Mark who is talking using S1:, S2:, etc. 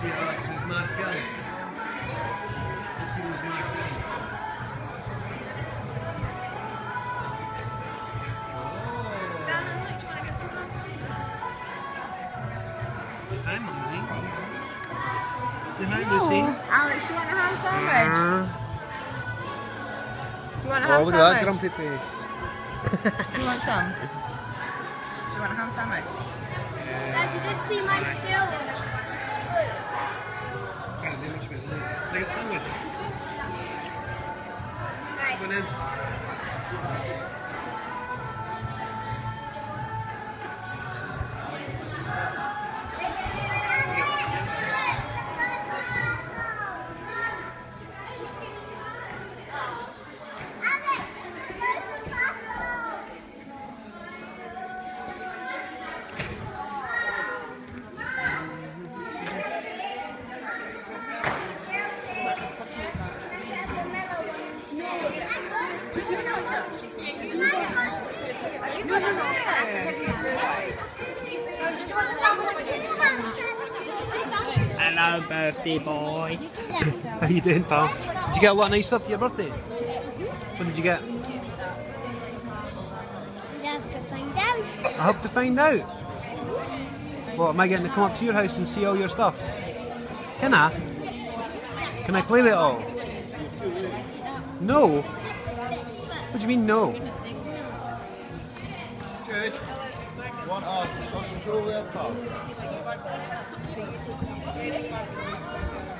S1: see Alex with his mad skills. Let's see his mad skills. Hi, Mumsy. Say hi, Lucy.
S2: Alex, do you want a ham sandwich? Do you want a ham
S1: Oh, look at that
S2: sandwich?
S1: grumpy face.
S2: Do you want some? Do you want a ham sandwich?
S3: Dad, you didn't see my skill.
S1: Take a sandwich.
S3: Right.
S1: Go in.
S4: Hello, birthday boy.
S1: How you doing, pal? Did you get a lot of nice stuff for your birthday? What did you get?
S3: You have to find out.
S1: I have to find out. What, am I getting to come up to your house and see all your stuff? Can I? Can I play with it all? No? What do you mean no?
S5: Good. You want our sausage roll there, pal?